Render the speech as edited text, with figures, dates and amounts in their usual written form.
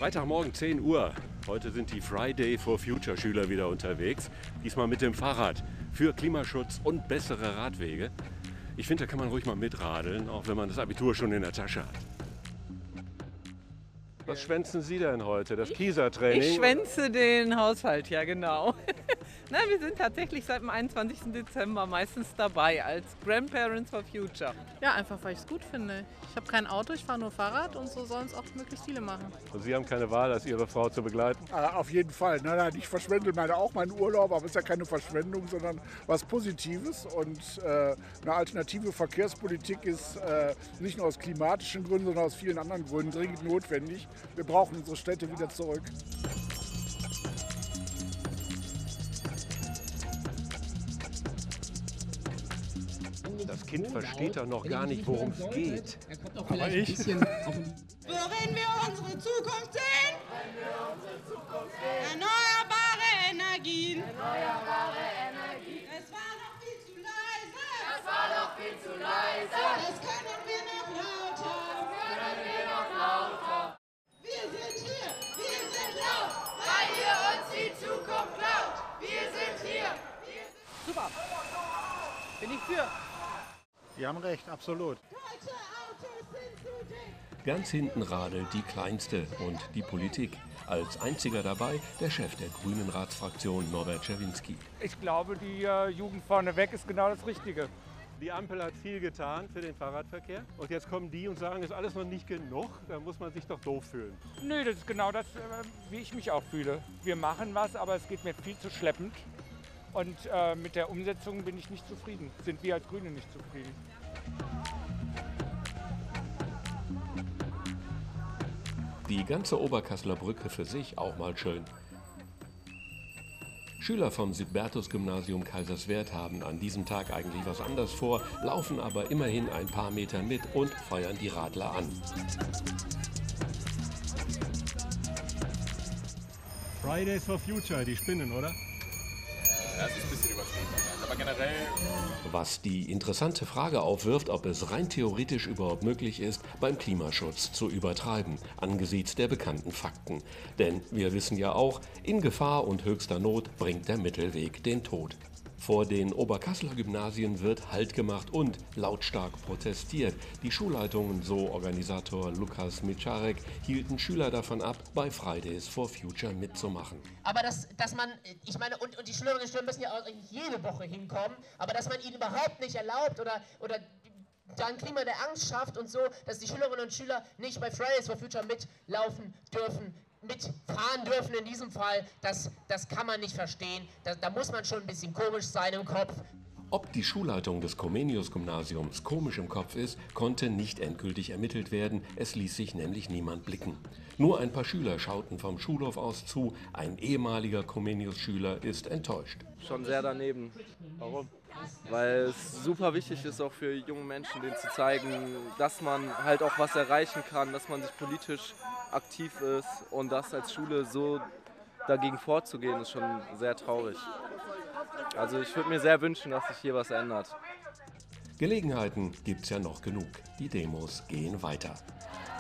Freitagmorgen 10 Uhr. Heute sind die Friday for Future Schüler wieder unterwegs. Diesmal mit dem Fahrrad für Klimaschutz und bessere Radwege. Ich finde, da kann man ruhig mal mitradeln, auch wenn man das Abitur schon in der Tasche hat. Was schwänzen Sie denn heute? Das Kieser-Training? Ich schwänze den Haushalt, ja genau. Nein, wir sind tatsächlich seit dem 21. Dezember meistens dabei als Grandparents for Future. Ja, einfach weil ich es gut finde. Ich habe kein Auto, ich fahre nur Fahrrad und so sollen es auch möglichst viele machen. Und Sie haben keine Wahl, als Ihre Frau zu begleiten? Auf jeden Fall. Nein, ich verschwende auch meinen Urlaub, aber es ist ja keine Verschwendung, sondern was Positives. Und eine alternative Verkehrspolitik ist nicht nur aus klimatischen Gründen, sondern aus vielen anderen Gründen dringend notwendig. Wir brauchen unsere Städte wieder zurück. Das Kind versteht doch noch gar nicht, worum es geht. Aber ich. Worin wir unsere Zukunft sehen? Erneuerbare Energien. Es war noch viel zu leise. Das können wir noch lauter. Wir sind hier, wir sind laut, weil ihr uns die Zukunft klaut. Wir sind hier. Super, bin ich für. Sie haben recht, absolut. Deutsche Autos sind zu dick. Ganz hinten radelt die Kleinste und die Politik. Als einziger dabei der Chef der Grünen Ratsfraktion Norbert Czerwinski. Ich glaube, die Jugend vorneweg ist genau das Richtige. Die Ampel hat viel getan für den Fahrradverkehr. Und jetzt kommen die und sagen, ist alles noch nicht genug. Da muss man sich doch doof fühlen. Nö, das ist genau das, wie ich mich auch fühle. Wir machen was, aber es geht mir viel zu schleppend. Und mit der Umsetzung bin ich nicht zufrieden. Sind wir als Grüne nicht zufrieden. Die ganze Oberkasseler Brücke für sich auch mal schön. Schüler vom Südbertus-Gymnasium Kaiserswerth haben an diesem Tag eigentlich was anderes vor, laufen aber immerhin ein paar Meter mit und feuern die Radler an. Fridays for Future, die spinnen, oder? Ja, das ist ein bisschen übertrieben. Aber generell. Was die interessante Frage aufwirft, ob es rein theoretisch überhaupt möglich ist, beim Klimaschutz zu übertreiben, angesichts der bekannten Fakten. Denn wir wissen ja auch, in Gefahr und höchster Not bringt der Mittelweg den Tod. Vor den Oberkasseler Gymnasien wird Halt gemacht und lautstark protestiert. Die Schulleitungen, so Organisator Lukas Micharek, hielten Schüler davon ab, bei Fridays for Future mitzumachen. Aber dass man, ich meine, und die Schülerinnen und Schüler müssen ja auch eigentlich jede Woche hinkommen, aber dass man ihnen überhaupt nicht erlaubt oder da ein Klima der Angst schafft und so, dass die Schülerinnen und Schüler nicht bei Fridays for Future mitlaufen dürfen, mitfahren dürfen in diesem Fall, das kann man nicht verstehen. Da muss man schon ein bisschen komisch sein im Kopf. Ob die Schulleitung des Comenius-Gymnasiums komisch im Kopf ist, konnte nicht endgültig ermittelt werden. Es ließ sich nämlich niemand blicken. Nur ein paar Schüler schauten vom Schulhof aus zu. Ein ehemaliger Comenius-Schüler ist enttäuscht. Schon sehr daneben. Warum? Weil es super wichtig ist, auch für junge Menschen, denen zu zeigen, dass man halt auch was erreichen kann, dass man sich politisch aktiv ist und das als Schule so dagegen vorzugehen, ist schon sehr traurig. Also ich würde mir sehr wünschen, dass sich hier was ändert. Gelegenheiten gibt's ja noch genug. Die Demos gehen weiter.